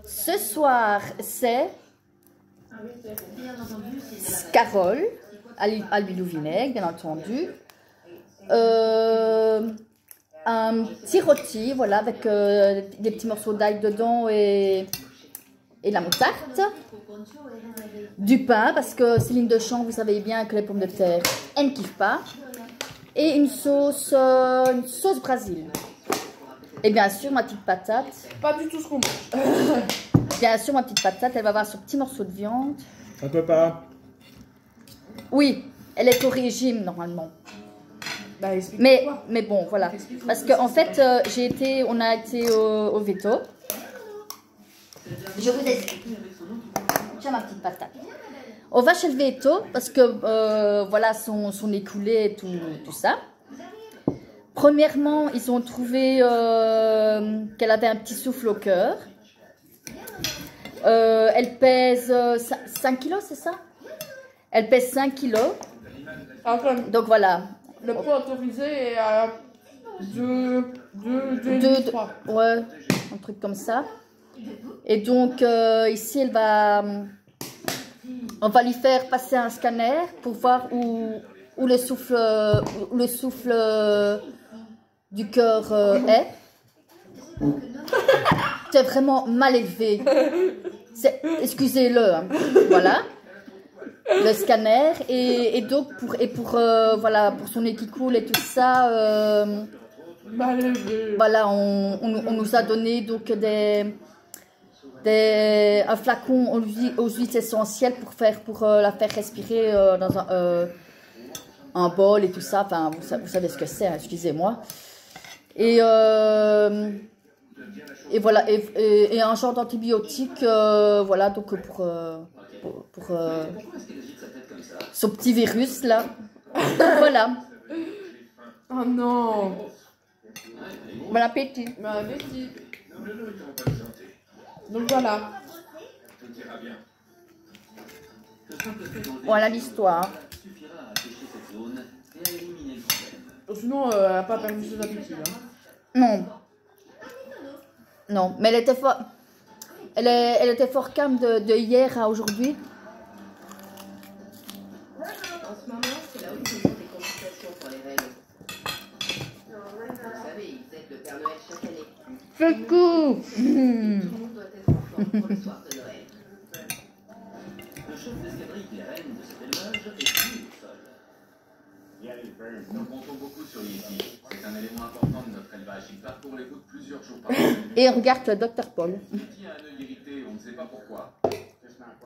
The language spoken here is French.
Ce soir, c'est Carole, à l'huile au vinaigre, bien entendu. Un petit rôti, voilà, avec des petits morceaux d'ail dedans et la moutarde. Du pain, parce que Céline Deschamps, vous savez bien que les pommes de terre, elle ne kiffe pas. Et une sauce Brésil. Et bien sûr, ma petite patate. Pas du tout ce qu'on mange. Bien sûr, ma petite patate, elle va avoir ce petit morceau de viande. Un peu pas. Oui, elle est au régime normalement. Bah, Mais bon, voilà. Parce qu'en fait, on a été au veto. Je vous explique. Tiens ma petite patate. On va chez le veto parce que voilà, son écoulé et tout ça. Premièrement, ils ont trouvé qu'elle avait un petit souffle au cœur. Elle pèse 5 kilos, c'est ça? Elle pèse 5 kilos. Enfin, Donc voilà. le poids autorisé est à 2, 3. Ouais, un truc comme ça. Et donc ici, on va lui faire passer un scanner pour voir où le souffle du cœur est. C'est vraiment mal élevé. Excusez-le. Hein. Voilà. Le scanner et donc voilà, pour son nez qui coule et tout ça. Voilà, on nous a donné donc un flacon aux huiles essentielles pour la faire respirer dans un bol et tout ça. Enfin, vous savez ce que c'est, hein, excusez-moi. Et voilà, et un genre d'antibiotique, voilà, donc pour ce petit virus là. Voilà. Oh non. Bon appétit. Bon appétit. Donc voilà. Voilà l'histoire. Sinon, elle n'a pas perdu ses habitudes. Hein. Non. Non, mais elle était fort calme de hier à aujourd'hui. En ce moment, c'est là où ils ont des consultations pour les règles. Vous savez, ils fêtent le Père Noël chaque année. C'est cool. Tout le monde doit être en forme pour le soir de Noël. Le chef d'escadrille des reines de cet élevage est lui au sol. Nous comptons beaucoup sur Yeti. C'est un élément important de notre élevage. Il parcourt les routes plusieurs jours par an. Et regarde le Dr Paul. Yeti a un œil irrité, on ne sait pas pourquoi.